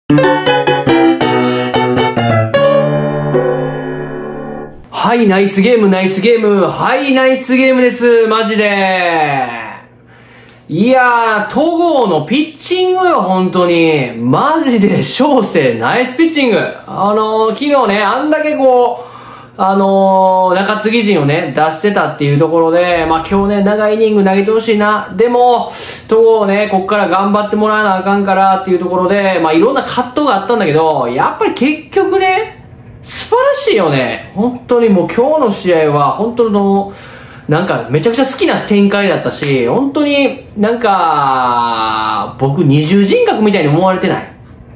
はい、ナイスゲーム、ナイスゲーム。はい、ナイスゲームです。マジで。いやー、戸郷のピッチングよ、本当に。マジで、翔征、ナイスピッチング。昨日ね、あんだけこう、中継ぎ陣をね、出してたっていうところで、まあ今日ね、長いイニング投げてほしいな。でも、戸郷ね、こっから頑張ってもらわなあかんからっていうところで、まあいろんな葛藤があったんだけど、やっぱり結局ね、素晴らしいよね。本当にもう今日の試合は、本当の、なんかめちゃくちゃ好きな展開だったし、本当になんか、僕二重人格みたいに思われてない。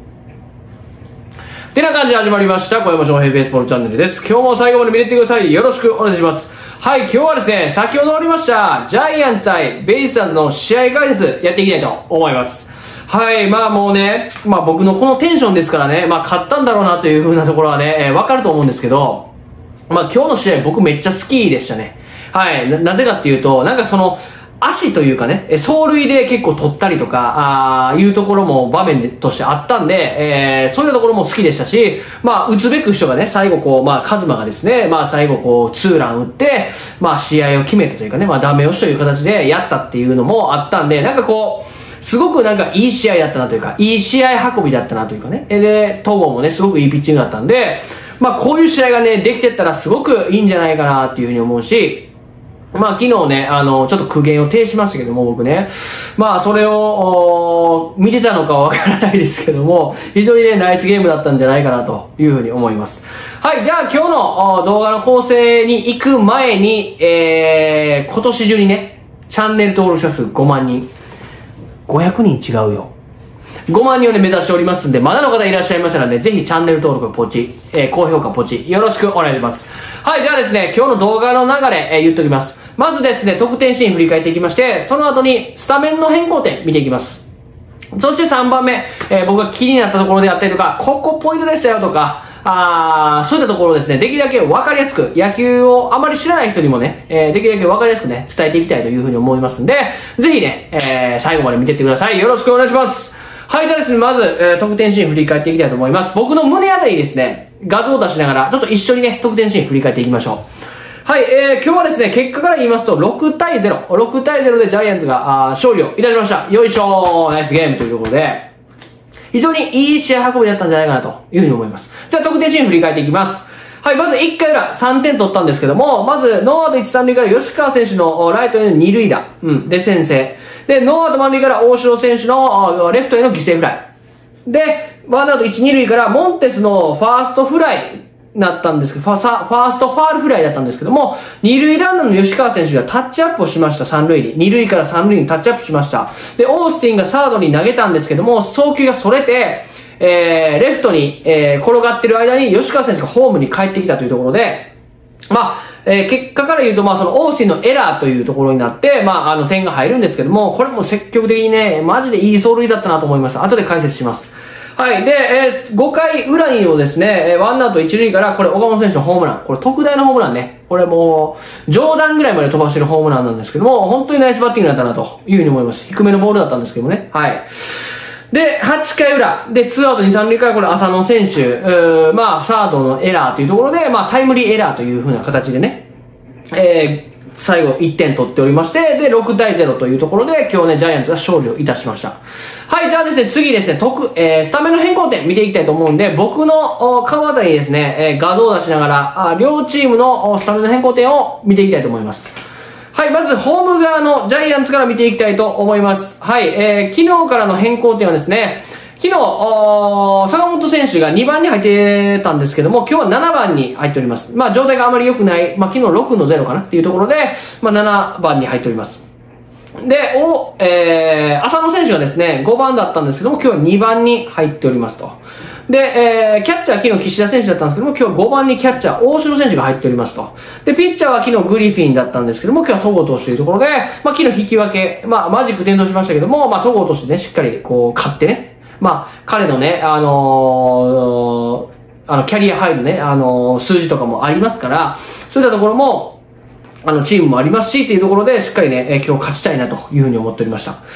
ってな感じで始まりました、小山翔平ベースボールチャンネルです。今日も最後まで見れてください。よろしくお願いします。はい、今日はですね、先ほど終わりました、ジャイアンツ対ベイスターズの試合解説やっていきたいと思います。はい、まあもうね、まあ僕のこのテンションですからね、まあ勝ったんだろうなという風なところはね、わかると思うんですけど、まあ今日の試合僕めっちゃ好きでしたね。はい、なぜかっていうと、なんかその、足というかね、走塁で結構取ったりとか、いうところも場面としてあったんで、そういうところも好きでしたし、まあ、打つべく人がね、最後こう、まあ、カズマがですね、まあ、最後こう、ツーラン打って、まあ、試合を決めてというかね、まあ、ダメ押しという形でやったっていうのもあったんで、なんかこう、すごくなんかいい試合だったなというか、いい試合運びだったなというかね、で、戸郷もね、すごくいいピッチングだったんで、まあ、こういう試合がね、できてったらすごくいいんじゃないかなっていうふうに思うし、まあ昨日ね、ちょっと苦言を呈しましたけども、僕ね。まあそれを、見てたのかはわからないですけども、非常にね、ナイスゲームだったんじゃないかなというふうに思います。はい、じゃあ今日の動画の構成に行く前に、今年中にね、チャンネル登録者数5万人。500人違うよ。5万人をね、目指しておりますんで、まだの方いらっしゃいましたらね、ぜひチャンネル登録ポチ、高評価ポチ、よろしくお願いします。はい、じゃあですね、今日の動画の流れ、言っておきます。まずですね、得点シーン振り返っていきまして、その後にスタメンの変更点見ていきます。そして3番目、僕が気になったところであったりとか、ここポイントでしたよとか、そういったところをですね、できるだけ分かりやすく、野球をあまり知らない人にもね、できるだけ分かりやすくね、伝えていきたいというふうに思いますんで、ぜひね、最後まで見ていってください。よろしくお願いします。はい、じゃあですね、まず、得点シーン振り返っていきたいと思います。僕の胸あたりですね、画像を出しながら、ちょっと一緒にね、得点シーン振り返っていきましょう。はい、今日はですね、結果から言いますと、6対0。6対0でジャイアンツが勝利をいたしました。よいしょー、ナイスゲームというところで、非常にいい試合運びだったんじゃないかなというふうに思います。じゃあ、得点シーン振り返っていきます。はい、まず1回裏、3点取ったんですけども、まず、ノーアウト1、3塁から吉川選手のライトへの2塁打。で、先制。で、ノーアウト満塁から大城選手のレフトへの犠牲フライ。で、ワンアウト1、2塁からモンテスのファーストフライ。なったんですけど、ファーストファールフライだったんですけども、二塁ランナーの吉川選手がタッチアップをしました、三塁に。二塁から三塁にタッチアップしました。で、オースティンがサードに投げたんですけども、送球がそれて、レフトに、転がってる間に吉川選手がホームに帰ってきたというところで、まあ、結果から言うと、まあ、その、オースティンのエラーというところになって、まあ、点が入るんですけども、これも積極的にね、マジでいい走塁だったなと思いました。後で解説します。はい。で、5回裏にもですね、ワンアウト1塁から、これ、岡本選手のホームラン。これ、特大のホームランね。これもう、上段ぐらいまで飛ばしてるホームランなんですけども、本当にナイスバッティングだったな、というふうに思います。低めのボールだったんですけどもね。はい。で、8回裏。で、2アウト2、3塁から、これ、浅野選手、まあ、サードのエラーというところで、まあ、タイムリーエラーというふうな形でね、最後1点取っておりまして、で、6対0というところで、今日ね、ジャイアンツが勝利をいたしました。はい、じゃあですね、次ですね、スタメンの変更点見ていきたいと思うんで、僕の顔あたりにですね、画像を出しながら、両チームのスタメンの変更点を見ていきたいと思います。はい、まず、ホーム側のジャイアンツから見ていきたいと思います。はい、昨日からの変更点はですね、昨日、坂本選手が2番に入ってたんですけども、今日は7番に入っております。まあ、状態があまり良くない、まあ、昨日6の0かなっていうところで、まあ、7番に入っております。で、浅野選手がですね、5番だったんですけども、今日は2番に入っておりますと。で、キャッチャー昨日岸田選手だったんですけども、今日は5番にキャッチャー大城選手が入っておりますと。で、ピッチャーは昨日グリフィンだったんですけども、今日は戸郷投手というところで、まあ、昨日引き分け、まあ、マジック点灯しましたけども、まあ、戸郷投手ね、しっかりこう、勝ってね、まあ、彼のね、キャリアハイのね、数字とかもありますから、そういったところも、チームもありますし、っていうところで、しっかりね、今日勝ちたいなというふうに思っておりました。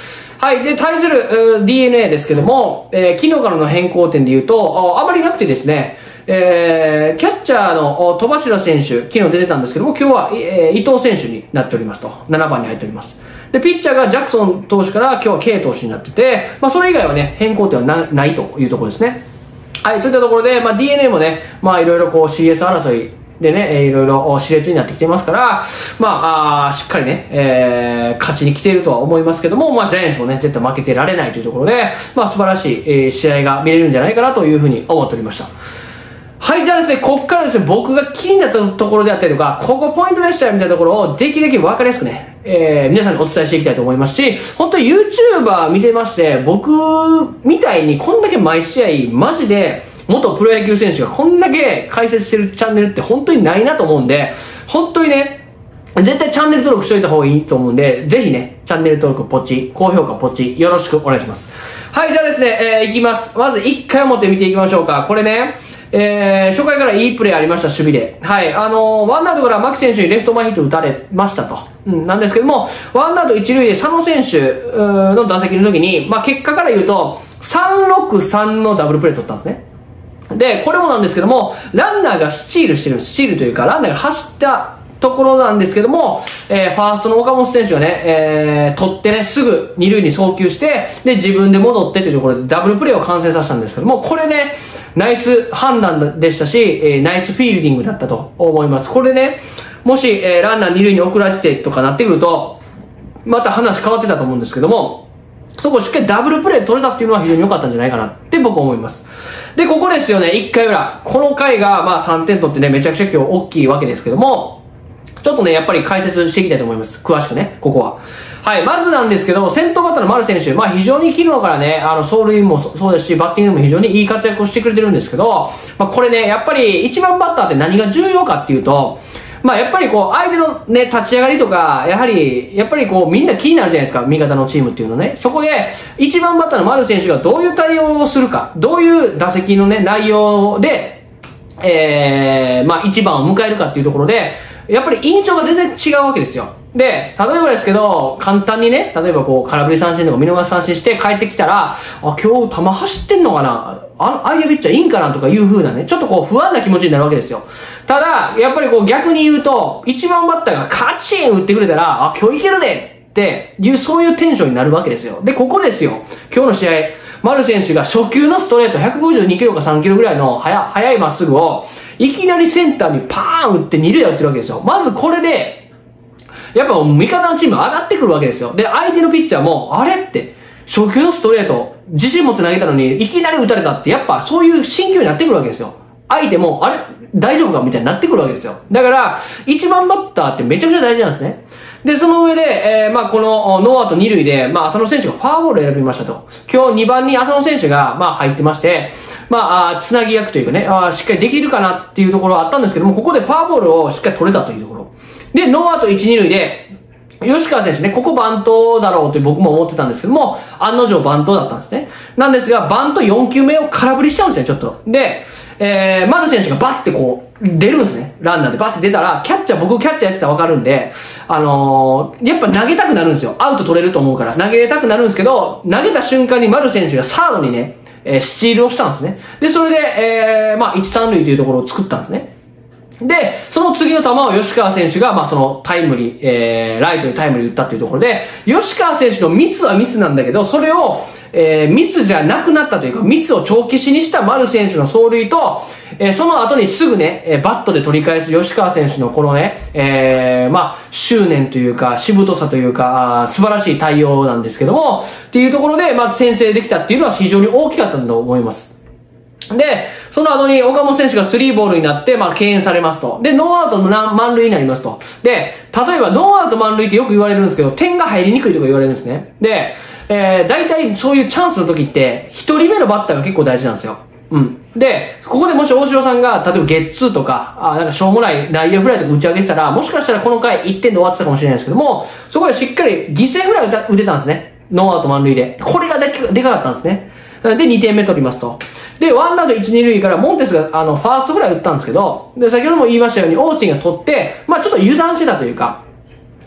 はい。で、対する DNA ですけども、昨日からの変更点で言うと、あまりなくてですね、キャッチャーの戸柱選手、昨日出てたんですけども、今日は、伊藤選手になっておりますと。7番に入っております。で、ピッチャーがジャクソン投手から今日は K 投手になってて、まあ、それ以外はね、変更点はないというところですね。はい。そういったところで、まあ、DNA もね、まあ、いろいろこう CS 争い、でね、いろいろ熾烈になってきてますから、まあ、しっかりね、勝ちに来ているとは思いますけども、まあ、ジャイアンツもね、絶対負けてられないというところで、まあ、素晴らしい、試合が見れるんじゃないかなというふうに思っておりました。はい、じゃあですね、ここからですね、僕が気になったところであったりとか、ここポイントでしたよみたいなところを、できるだけ分かりやすくね、皆さんにお伝えしていきたいと思いますし、本当に YouTuber 見てまして、僕みたいにこんだけ毎試合、マジで、元プロ野球選手がこんだけ解説してるチャンネルって本当にないなと思うんで、本当にね、絶対チャンネル登録しといた方がいいと思うんで、ぜひね、チャンネル登録ポチ、高評価ポチ、よろしくお願いします。はい、じゃあですね、いきます。まず1回表見ていきましょうか。これね、初回からいいプレーありました、守備で。はい、ワンアウトから牧選手にレフト前ヒット打たれましたと。なんですけども、ワンアウト一塁で佐野選手の打席の時に、まあ結果から言うと、363のダブルプレー取ったんですね。で、これもなんですけども、ランナーがスチールしてる、スチールというか、ランナーが走ったところなんですけども、ファーストの岡本選手がね、取ってね、すぐ二塁に送球して、で、自分で戻ってというところでダブルプレーを完成させたんですけども、これね、ナイス判断でしたし、ナイスフィールディングだったと思います。これね、もし、ランナー二塁に送られてとかなってくると、また話変わってたと思うんですけども、そこをしっかりダブルプレー取れたっていうのは非常に良かったんじゃないかなって僕は思います。で、ここですよね、1回裏。この回が、まあ3点取ってね、めちゃくちゃ今日大きいわけですけども、ちょっとね、やっぱり解説していきたいと思います。詳しくね、ここは。はい、まずなんですけど、先頭バッターの丸選手、まあ非常に昨日からね、走塁もそうですし、バッティングも非常にいい活躍をしてくれてるんですけど、まあこれね、やっぱり1番バッターって何が重要かっていうと、まあやっぱりこう、相手のね、立ち上がりとか、やっぱりこう、みんな気になるじゃないですか、味方のチームっていうのね。そこで、1番バッターの丸選手がどういう対応をするか、どういう打席のね、内容で、まあ1番を迎えるかっていうところで、やっぱり印象が全然違うわけですよ。で、例えばですけど、簡単にね、例えばこう、空振り三振とか見逃し三振して帰ってきたら、今日球走ってんのかな、相手ピッチャーいいんかなとかいう風なね、ちょっとこう不安な気持ちになるわけですよ。ただ、やっぱりこう逆に言うと、1番バッターがカチン打ってくれたら、今日いけるでっていう、そういうテンションになるわけですよ。で、ここですよ。今日の試合、丸選手が初球のストレート152キロか3キロぐらいの速いまっすぐを、いきなりセンターにパーン打って二塁打ってるわけですよ。まずこれで、やっぱ味方のチーム上がってくるわけですよ。で、相手のピッチャーも、あれって、初球のストレート、自信持って投げたのに、いきなり打たれたって、やっぱそういう心境になってくるわけですよ。相手も、あれ大丈夫かみたいになってくるわけですよ。だから、1番バッターってめちゃくちゃ大事なんですね。で、その上で、まあこのノーアウト2塁で、まあ浅野選手がフォアボールを選びましたと。今日2番に浅野選手が、まあ入ってまして、まあ、つなぎ役というかね、しっかりできるかなっていうところはあったんですけども、ここでフォアボールをしっかり取れたというところ。で、ノーアウト1、2塁で、吉川選手ね、ここバントだろうと僕も思ってたんですけども、案の定バントだったんですね。なんですが、バント4球目を空振りしちゃうんですね、ちょっと。で、丸選手がバッてこう、出るんですね。ランナーでバッて出たら、僕キャッチャーやってたらわかるんで、やっぱ投げたくなるんですよ。アウト取れると思うから。投げたくなるんですけど、投げた瞬間に丸選手がサードにね、スチールをしたんですね。で、それで、まあ、1、3塁というところを作ったんですね。で、その次の球を吉川選手が、まあ、そのタイムリー、ライトにタイムリー打ったっていうところで、吉川選手のミスはミスなんだけど、それを、ミスじゃなくなったというか、ミスを帳消しにした丸選手の走塁と、その後にすぐね、バットで取り返す吉川選手のこのね、まあ、執念というか、しぶとさというか、素晴らしい対応なんですけども、っていうところで、まず先制できたっていうのは非常に大きかったんだと思います。で、その後に岡本選手が3ボールになって、まあ、敬遠されますと。で、ノーアウトの満塁になりますと。で、例えばノーアウト満塁ってよく言われるんですけど、点が入りにくいとか言われるんですね。で、大体そういうチャンスの時って、一人目のバッターが結構大事なんですよ。うん。で、ここでもし大城さんが、例えばゲッツーとか、なんかしょうもない内野フライとか打ち上げてたら、もしかしたらこの回1点で終わってたかもしれないですけども、そこでしっかり犠牲フライ打てたんですね。ノーアウト満塁で。これがでかかったんですね。で、2点目取りますと。で、ワンアウト1、2塁からモンテスが、ファーストフライ打ったんですけど、で、先ほども言いましたように、オースティンが取って、まあちょっと油断してたというか、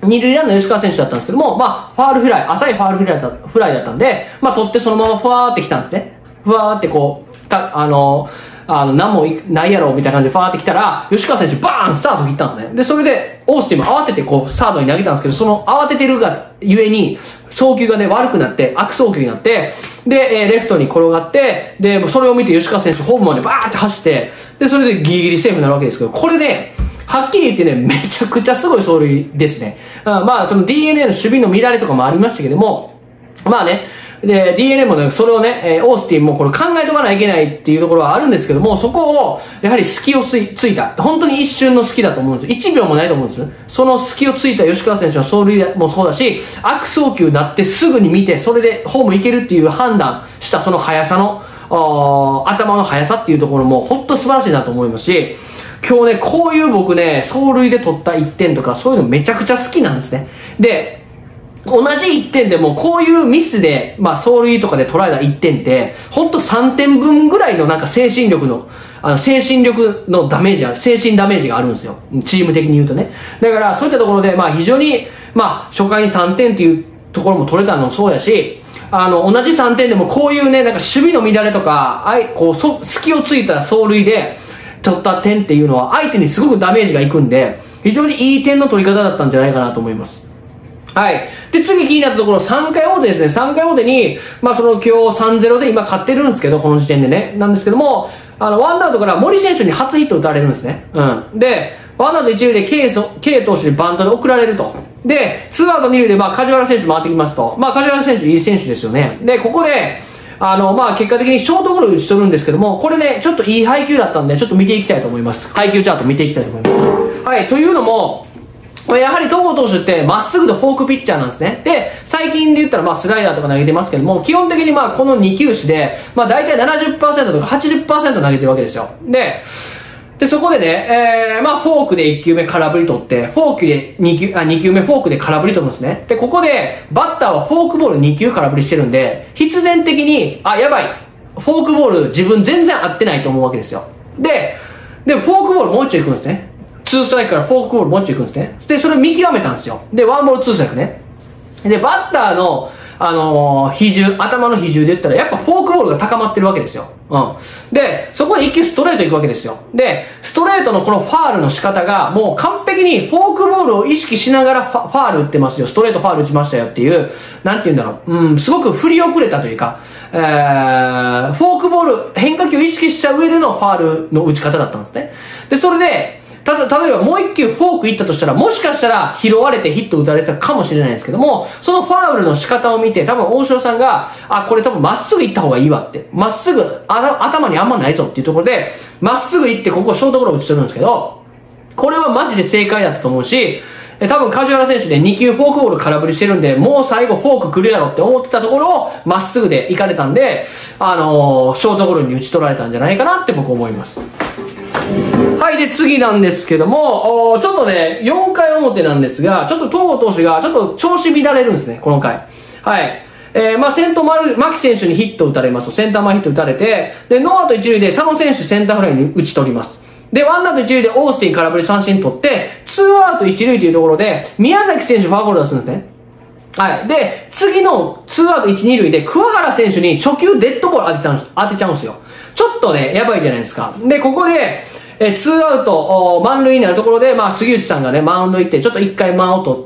二塁ランナー吉川選手だったんですけども、まあ、ファールフライ、浅いファールフライだったんで、まあ、取ってそのままふわーって来たんですね。ふわーってこう、何もないやろみたいな感じでファーって来たら、吉川選手バーンスタート切ったんですね。で、それで、オースティンも慌ててこう、サードに投げたんですけど、その慌ててるがゆえに、送球がね、悪くなって、悪送球になって、で、レフトに転がって、で、それを見て吉川選手ホームまでバーって走って、で、それでギリギリセーフになるわけですけど、これね、はっきり言ってね、めちゃくちゃすごい走塁ですね。まあ、その DNA の守備の乱れとかもありましたけども、まあね、で、DNA もね、それをね、オースティンもこれ考えとかないといけないっていうところはあるんですけども、そこを、やはり隙をついた。本当に一瞬の隙だと思うんです。1秒もないと思うんです。その隙をついた吉川選手の走塁もそうだし、悪送球になってすぐに見て、それでホーム行けるっていう判断したその速さの、頭の速さっていうところも本当素晴らしいなと思いますし、今日ね、こういう僕ね、走塁で取った1点とか、そういうのめちゃくちゃ好きなんですね。で、同じ1点でも、こういうミスで、まあ、走塁とかで取られた1点って、ほんと3点分ぐらいのなんか精神力のダメージ精神ダメージがあるんですよ。チーム的に言うとね。だから、そういったところで、まあ、非常に、まあ、初回に3点っていうところも取れたのもそうやし、同じ3点でもこういうね、なんか守備の乱れとか、こう、隙をついた走塁で取った点っていうのは、相手にすごくダメージがいくんで、非常にいい点の取り方だったんじゃないかなと思います。はい。で、次気になったところ、3回表ですね。3回表に、まあ、今日 3-0 で今勝ってるんですけど、この時点でね。なんですけども、ワンアウトから森選手に初ヒット打たれるんですね。うん。で、ワンアウト1塁で K 投手にバントで送られると。で、2アウト2塁で、まあ、梶原選手回ってきますと。まあ、梶原選手いい選手ですよね。で、ここで、まあ、結果的にショートゴロ打ち取るんですけども、これね、ちょっといい配球だったんで、ちょっと見ていきたいと思います。配球チャート見ていきたいと思います。はい。というのも、やはり戸郷投手ってまっすぐとフォークピッチャーなんですね。で、最近で言ったらまあスライダーとか投げてますけども、基本的にまあこの2球種で、まあ大体 70% とか 80% 投げてるわけですよ。で、そこでね、まあフォークで1球目空振り取って、フォークで2球目フォークで空振り取るんですね。で、ここでバッターはフォークボール2球空振りしてるんで、必然的に、やばい。フォークボール自分全然合ってないと思うわけですよ。で、フォークボールもう一丁行くんですね。2ストライクからフォークボールもう一丁行くんですね。で、それを見極めたんですよ。で、ワンボール2ストライクね。で、バッターの、頭の比重で言ったら、やっぱフォークボールが高まってるわけですよ。うん。で、そこで一球ストレート行くわけですよ。で、ストレートのこのファールの仕方が、もう完璧にフォークボールを意識しながらファール打ってますよ。ストレートファール打ちましたよっていう、なんて言うんだろう。すごく振り遅れたというか、フォークボール、変化球を意識した上でのファールの打ち方だったんですね。で、それで、例えばもう一球フォークいったとしたら、もしかしたら拾われてヒット打たれたかもしれないんですけども、そのファウルの仕方を見て、多分大城さんが、これ多分まっすぐ行った方がいいわって、まっすぐ、頭にあんまないぞっていうところで、まっすぐ行ってここショートゴロ打ち取るんですけど、これはマジで正解だったと思うし、多分梶原選手で2球フォークボール空振りしてるんで、もう最後フォーク来るやろって思ってたところをまっすぐで行かれたんで、ショートゴロに打ち取られたんじゃないかなって僕思います。はい、で、次なんですけども、ちょっとね、4回表なんですが、ちょっと戸郷投手が、ちょっと調子乱れるんですね、この回。はい。まあ、先頭牧選手にヒット打たれますと、センター前ヒット打たれて、で、ノーアウト1塁で佐野選手センターフライに打ち取ります。で、ワンアウト1塁でオースティン空振り三振取って、ツーアウト1塁というところで、宮崎選手フォアボール出すんですね。はい。で、次のツーアウト1、2塁で、桑原選手に初球デッドボール当てちゃうんですよ。ちょっとね、やばいじゃないですか。で、ここで、ツーアウト、満塁になるところで、まあ、杉内さんがね、マウンド行って、ちょっと一回間を取って、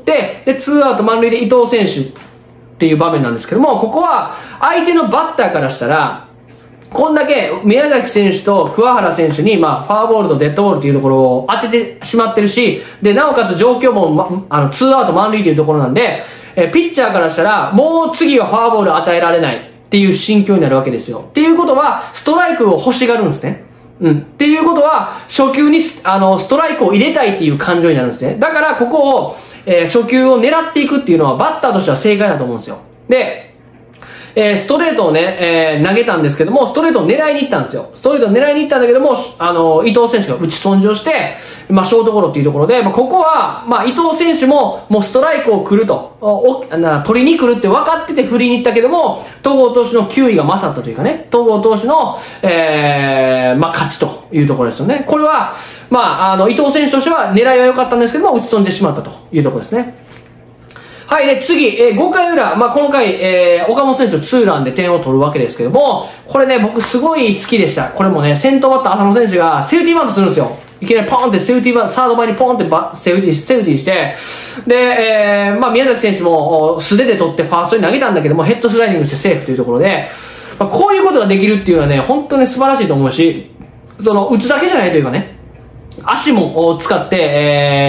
で、ツーアウト満塁で伊藤選手っていう場面なんですけども、ここは、相手のバッターからしたら、こんだけ宮崎選手と桑原選手に、まあ、ファーボールとデッドボールっていうところを当ててしまってるし、で、なおかつ状況も、ツーアウト満塁っていうところなんで、ピッチャーからしたら、もう次はファーボール与えられないっていう心境になるわけですよ。っていうことは、ストライクを欲しがるんですね。っていうことは、初球に、ストライクを入れたいっていう感情になるんですね。だから、ここを、初球を狙っていくっていうのは、バッターとしては正解だと思うんですよ。で、ストレートをね、投げたんですけども、ストレートを狙いに行ったんですよ。ストレートを狙いに行ったんだけども、伊藤選手が打ち損じをして、まあ、ショートゴロっていうところで、まあ、ここは、まあ、伊藤選手も、もうストライクを来ると、取りに来るって分かってて振りに行ったけども、戸郷投手の球威が勝ったというかね、戸郷投手の、まあ、勝ちというところですよね。これは、まあ、伊藤選手としては狙いは良かったんですけども、打ち損じてしまったというところですね。 はい、で、次、5回裏、まあ、この回、岡本選手のツーランで点を取るわけですけども、これね、僕すごい好きでした。これもね、先頭バッター浅野選手がセーフティーバントするんですよ。いきなりポンってセーフティーバント、サード前にポンってセーフティーして、で、まあ、宮崎選手も素手で取ってファーストに投げたんだけども、ヘッドスライディングしてセーフというところで、まあ、こういうことができるっていうのはね、本当に素晴らしいと思うし、打つだけじゃないというかね、足も使って、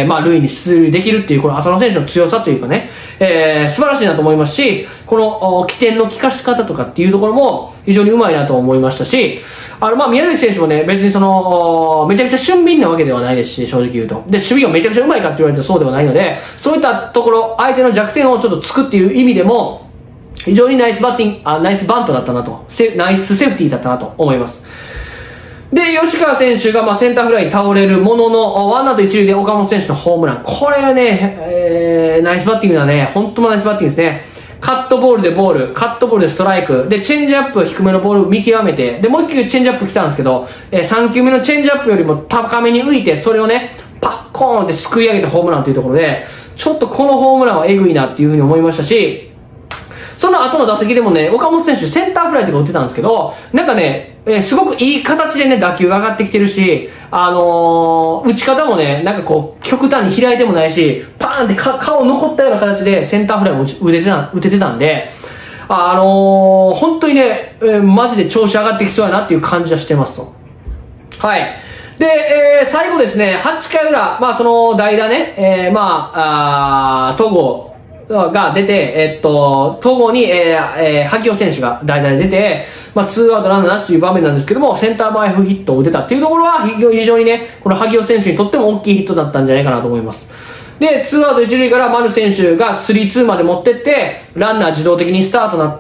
まあ、塁に出塁できるっていう、この浅野選手の強さというかね、素晴らしいなと思いますし、この起点の効かし方とかっていうところも非常にうまいなと思いましたし、まあ、宮崎選手もね、別にめちゃくちゃ俊敏なわけではないですし、正直言うと。で、守備がめちゃくちゃうまいかって言われるとそうではないので、そういったところ、相手の弱点をちょっとつくっていう意味でも、非常にナイスバントだったなと、ナイスセーフティーだったなと思います。で、吉川選手がセンターフライに倒れるものの、ワンアウト一塁で岡本選手のホームラン。これはね、ナイスバッティングだね。本当のナイスバッティングですね。カットボールでボール、カットボールでストライク、で、チェンジアップ低めのボールを見極めて、で、もう一球チェンジアップ来たんですけど、3球目のチェンジアップよりも高めに浮いて、それをね、パッコーンってすくい上げてホームランというところで、ちょっとこのホームランはエグいなっていうふうに思いましたし、その後の打席でもね、岡本選手センターフライとか打ってたんですけど、なんかね、すごくいい形でね、打球が上がってきてるし、打ち方もね、なんかこう、極端に開いてもないし、パーンって顔残ったような形でセンターフライも打ててたんで、本当にね、マジで調子上がってきそうやなっていう感じはしてますと。はい。で、最後ですね、8回裏、まあその代打ね、戸郷が出て、戸郷に、萩尾選手が代打で出て、まあ、ツーアウトランナーなしという場面なんですけども、センター前ヒットを打てたっていうところは、非常にね、この萩尾選手にとっても大きいヒットだったんじゃないかなと思います。で、ツーアウト一塁から丸選手が 3-2 まで持ってって、ランナー自動的にスタートになって、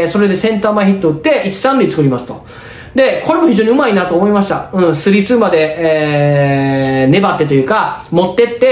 それでセンター前ヒットを打って、1、3塁作りますと。で、これも非常にうまいなと思いました。3-2 まで、粘ってというか、持ってって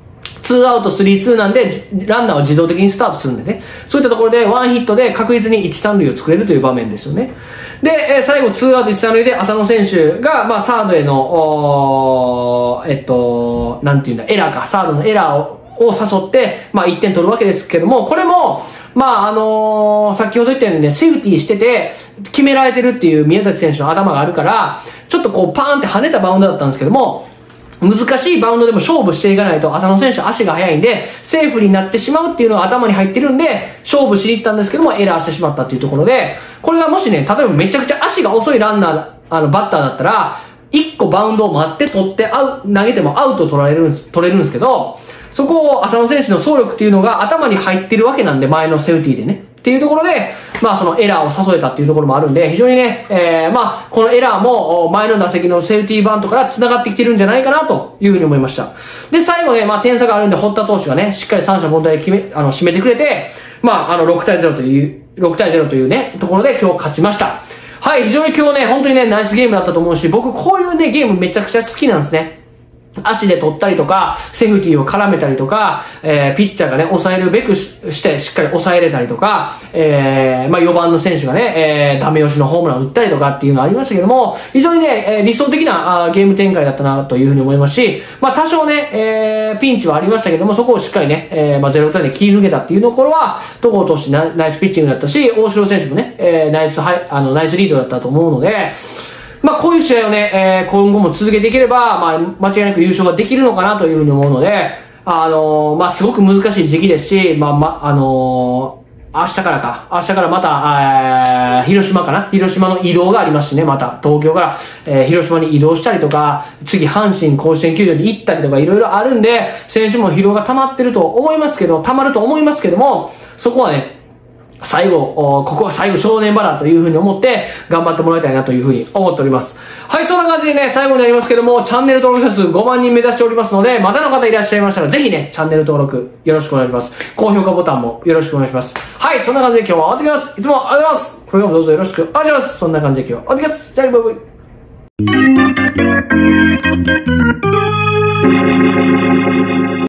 、2アウト3-2なんで、ランナーは自動的にスタートするんでね。そういったところで、ワンヒットで確実に1、3塁を作れるという場面ですよね。で、最後、2アウト1、3塁で浅野選手が、まあ、サードへの、なんていうんだ、エラーか、サードのエラーを誘って、まあ、1点取るわけですけども、これも、まあ、先ほど言ったようにね、セーフティーしてて、決められてるっていう宮崎選手の頭があるから、ちょっとこう、パーンって跳ねたバウンドだったんですけども、難しいバウンドでも勝負していかないと、浅野選手足が速いんで、セーフになってしまうっていうのが頭に入ってるんで、勝負しに行ったんですけども、エラーしてしまったっていうところで、これがもしね、例えばめちゃくちゃ足が遅いランナー、バッターだったら、1個バウンドを待って取って投げてもアウト取れるんですけど、そこを浅野選手の走力っていうのが頭に入ってるわけなんで、前のセーフティーでね。っていうところで、まあそのエラーを誘えたっていうところもあるんで、非常にね、まあこのエラーも前の打席のセーフティーバントから繋がってきてるんじゃないかなというふうに思いました。で、最後ね、まあ点差があるんで、堀田投手がね、しっかり三者凡退で締めてくれて、まあ6対0というね、ところで今日勝ちました。はい、非常に今日ね、本当にね、ナイスゲームだったと思うし、僕こういうね、ゲームめちゃくちゃ好きなんですね。足で取ったりとか、セーフティーを絡めたりとか、ピッチャーがね、抑えるべくしてしっかり抑えれたりとか、まあ4番の選手がね、ダメ押しのホームランを打ったりとかっていうのがありましたけども、非常にね、理想的なゲーム展開だったなというふうに思いますし、まあ多少ね、ピンチはありましたけども、そこをしっかりね、まあ0点で切り抜けたっていうところは、戸郷投手ナイスピッチングだったし、大城選手もね、ナイスリードだったと思うので、まあこういう試合をね、今後も続けていければ、まあ間違いなく優勝ができるのかなというふうに思うので、まあすごく難しい時期ですし、明日からまた、広島の移動がありますしね、また東京から、広島に移動したりとか、次阪神甲子園球場に行ったりとかいろいろあるんで、選手も疲労が溜まると思いますけども、そこはね、ここは最後正念場だというふうに思って頑張ってもらいたいなというふうに思っております。はい、そんな感じでね、最後になりますけども、チャンネル登録者数5万人目指しておりますので、まだの方いらっしゃいましたら、ぜひね、チャンネル登録よろしくお願いします。高評価ボタンもよろしくお願いします。はい、そんな感じで今日は終わってきます。いつもありがとうございます。これからもどうぞよろしくお願いします。そんな感じで今日は終わってきます。じゃあね、バイバイ。